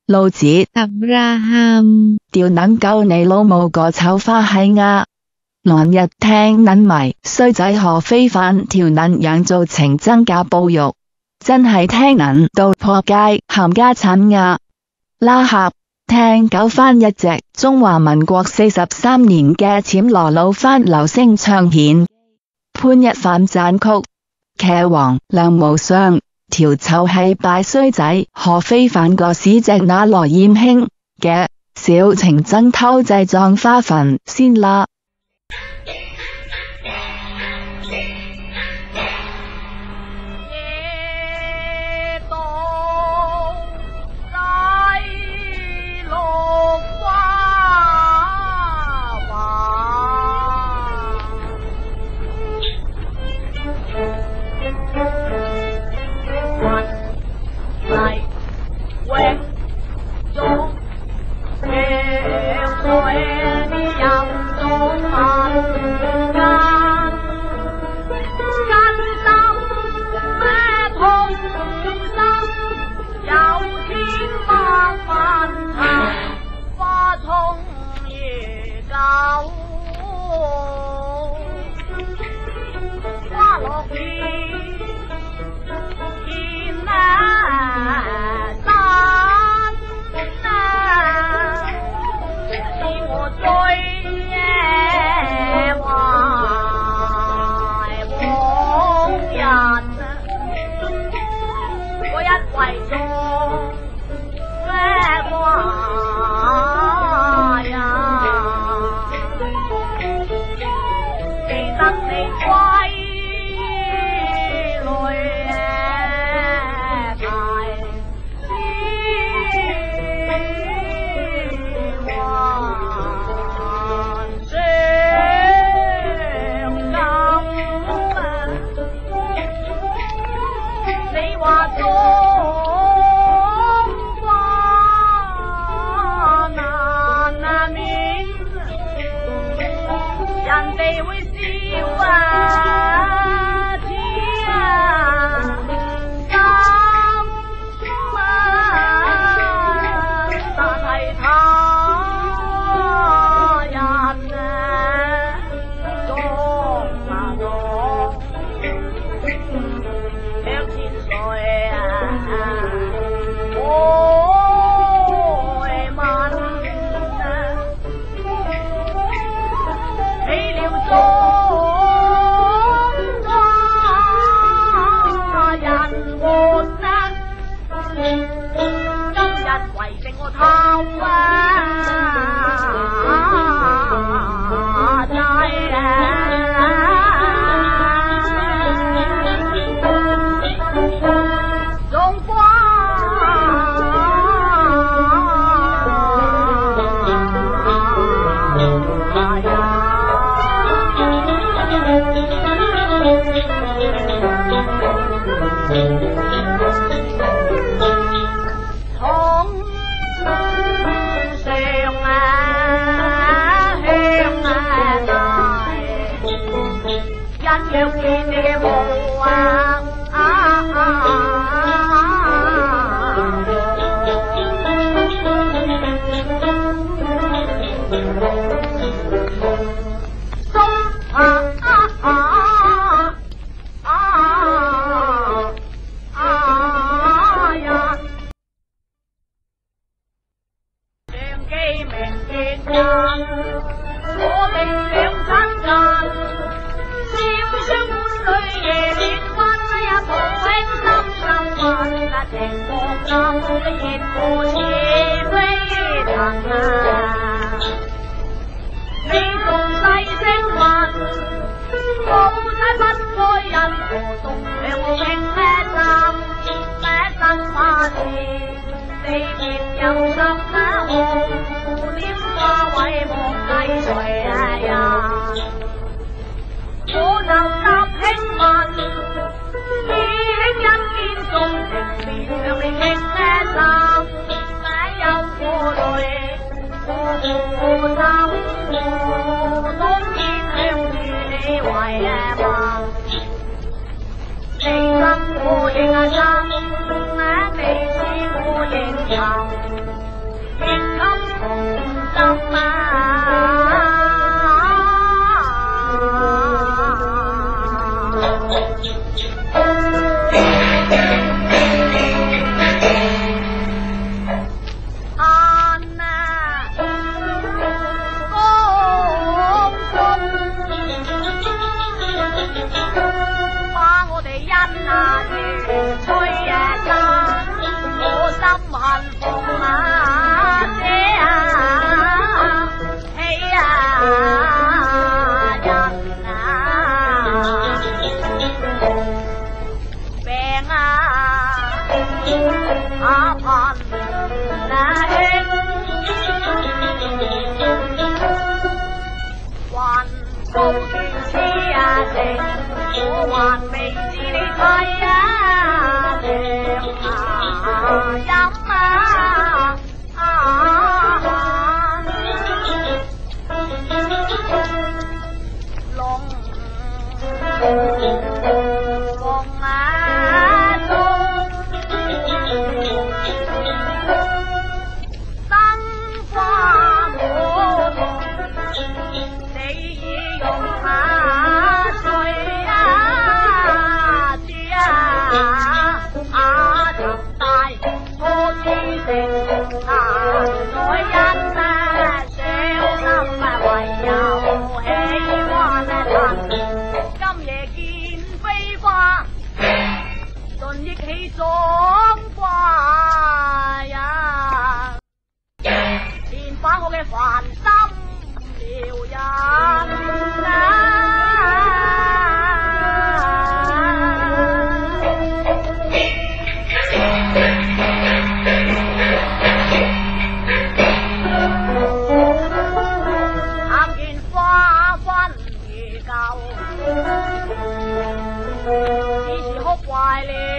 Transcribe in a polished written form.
老子อับราฮัม屌撚鳩你老母個臭花閪啊！韓日聽撚迷，衰仔何非凡條撚樣做情真假暴育，真係聽撚到破街冚家鏟啊！拉合聽九翻一隻中華民國43年嘅暹羅老翻流聲唱片，潘一帆讚曲，騎王梁無雙，條臭係敗衰仔何非凡個屎隻那來艷興嘅小情真偷製葬花墳先啦！ 我認真，你似我認真。 還未知你睇啊，涼啊飲龍鳳啊中燈花滿，你已用下水啊知長大可知成啊在因傷心唯有喜歡今夜見飛花盡憶起種花呀連把我嘅煩心撩人看見花分而舊，只是哭壞了